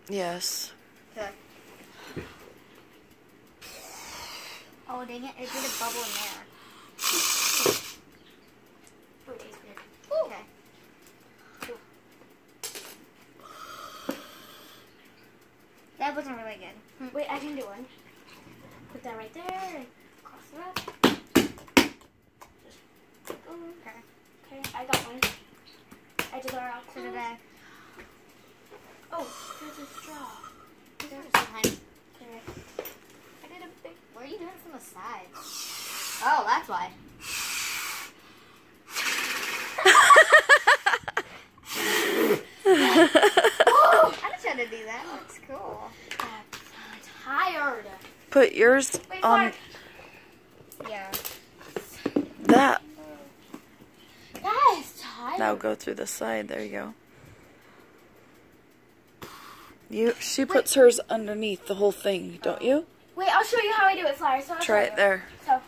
Yes. Okay. Oh, dang it. It did a bubble in there. Oh, it tastes weird. Okay. That wasn't really good. Wait, I can do one. Put that right there. Cross it up. Just, Okay. okay, I got one. I did our So did I. Oh, there's a straw. There's sometimes. Okay. I did a big. What are you doing from the side? Oh, that's why. I just had to do that. That's cool. I'm tired. Put yours Wait, on Mark. Yeah. that. That is tired. Now go through the side. There you go. She puts hers underneath the whole thing, don't you? Wait, I'll show you how I do it, Flower. So I'll Try show it you. there. So,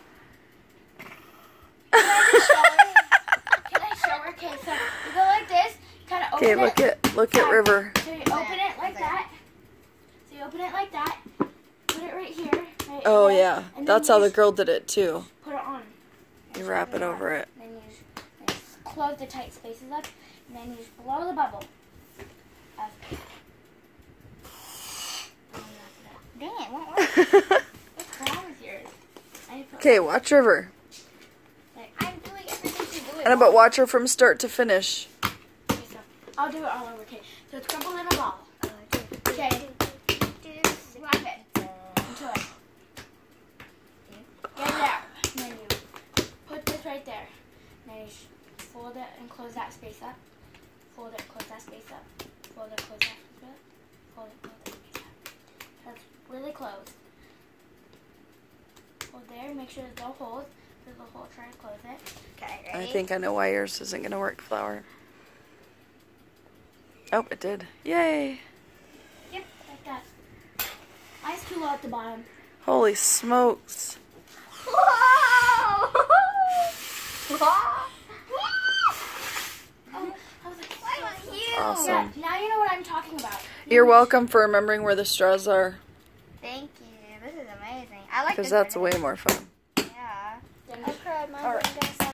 can I just show her? Can I show her? Okay, so you go like this, kind of open Okay, it. look at River. So you open it like that. So you open it like that. Put it right here. Right Oh there, yeah, and then that's you how the just girl did it too. Put it on. You wrap it over it. Then you just close the tight spaces up, and then you just blow the bubble. Dang it, won't work. What's wrong with yours? Okay, watch River. I'm doing everything to do it. And about watch her from start to finish. Okay, so I'll do it all over. Okay, so it's grab a little ball. Okay, wrap it into it. Get it out. And then you put this right there. And then you fold it and close that space up. Fold it, close that space up. Fold it, close that space up. Fold it, close that space up. That's really close. Hold there. Make sure there's no holes. There's a hole. Try to close it. Okay, I ready? think I know why yours isn't gonna work, Flower. Oh, it did. Yay! Yep, like that. Mine's too low at the bottom. Holy smokes! Whoa! Oh, I was like, Why was you? Awesome. yeah, now you know what I'm talking about. You're welcome for remembering where the straws are, Thank you. This is amazing. I like this. because that's one. way more fun. Yeah. I cried my All way right. down.